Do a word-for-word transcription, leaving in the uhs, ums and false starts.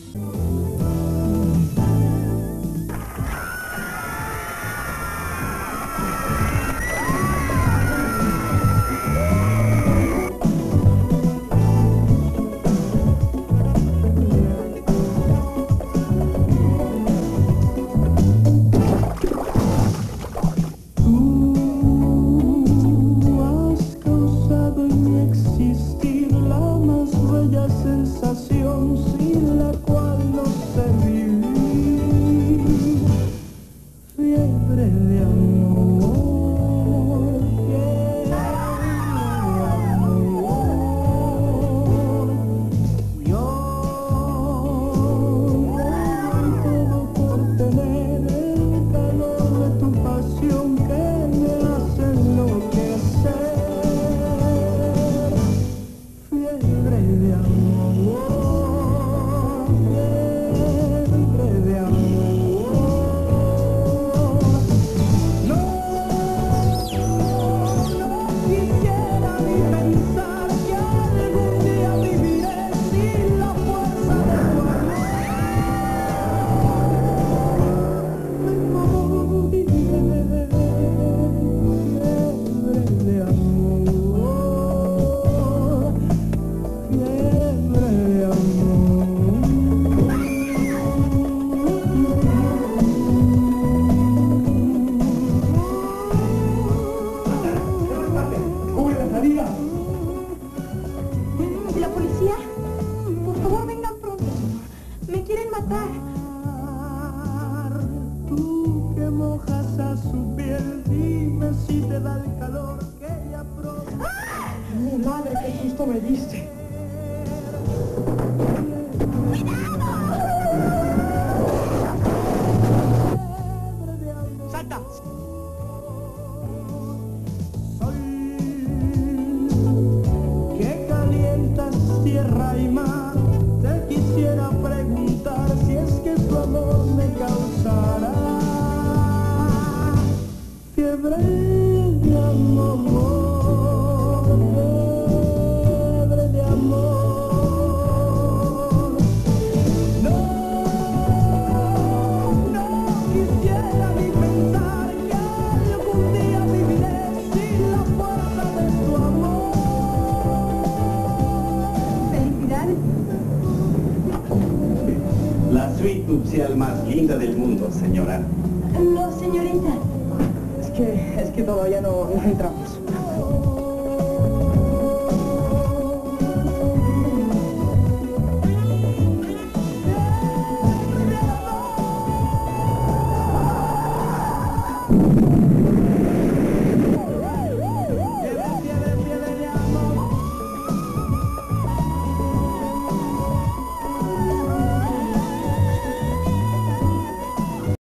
Sin la cual no sé vivir, fiebre de amor, fiebre de amor. Yo doy todo por tener el calor de tu pasión que me hace enloquecer, fiebre de amor. ¿La policía? Por favor, vengan pronto. Me quieren matar. Tú que mojas a su piel, dime si te da el calor que ella provoca. ¡Ah! Mi madre, qué susto me diste. ¡Salta! Tierra y mar, te quisiera preguntar si es que tu amor me causará fiebre de amor, fiebre de amor. No, no quisiera ni pensar que algún día viviré sin la fuerza de tu amor. La suite nupcial más linda del mundo, señora. No, señorita. Es que, es que todavía no, no entramos.